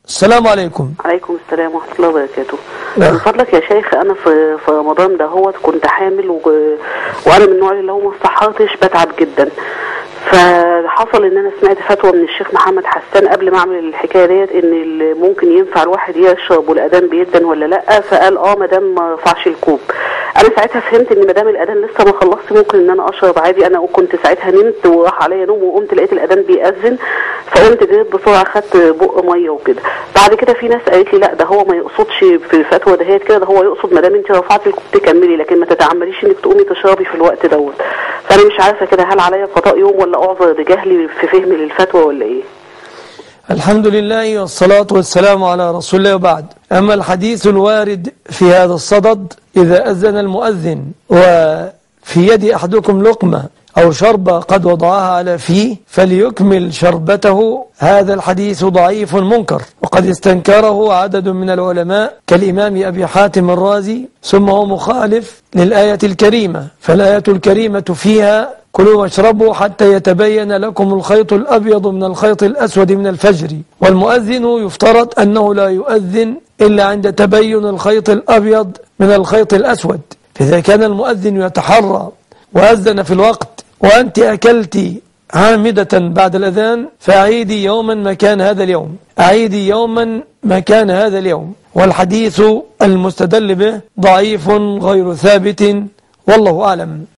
السلام عليكم. عليكم السلام ورحمة الله وبركاته. نعم. من فضلك يا شيخ، أنا في رمضان ده كنت حامل وأنا من النوع اللي لو ما صحتش بتعب جدا. فحصل ان انا سمعت فتوى من الشيخ محمد حسان قبل ما اعمل الحكايه ديت ان ممكن ينفع الواحد يشرب والاذان بيدن ولا لا. فقال ما دام ما رفعش الكوب. انا ساعتها فهمت ان ما دام الاذان لسه ما خلصت ممكن ان انا اشرب عادي. انا كنت ساعتها نمت وراح عليا نوم وقمت لقيت الاذان بيأذن، فقمت جريت بسرعه خدت بق ميه وكده. بعد كده في ناس قالت لي لا ده هو ما يقصدش في الفتوى دهيت كده، ده هو يقصد ما دام انت رفعتي الكوب تكملي، لكن ما تتعمديش انك تقومي تشربي في الوقت دوت. فانا مش عارفه كده هل عليا قضاء يوم ولا اعذر بجهلي في فهمي للفتوى ولا ايه؟ الحمد لله والصلاة والسلام على رسول الله وبعد. أما الحديث الوارد في هذا الصدد: إذا أذن المؤذن وفي يد أحدكم لقمة أو شربة قد وضعها على فيه فليكمل شربته، هذا الحديث ضعيف منكر، وقد استنكره عدد من العلماء كالإمام أبي حاتم الرازي، ثم هو مخالف للآية الكريمة. فالآية الكريمة فيها: كلوا واشربوا حتى يتبين لكم الخيط الأبيض من الخيط الأسود من الفجر. والمؤذن يفترض أنه لا يؤذن إلا عند تبين الخيط الأبيض من الخيط الأسود. فإذا كان المؤذن يتحرى وأذن في الوقت وأنت أكلت عامدة بعد الأذان فأعيدي يوما مكان هذا اليوم، أعيدي يوما مكان هذا اليوم. والحديث المستدل به ضعيف غير ثابت، والله أعلم.